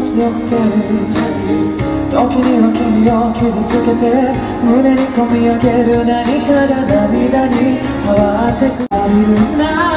強くて時には君を傷つけて胸に込み上げる何かが涙に変わってくる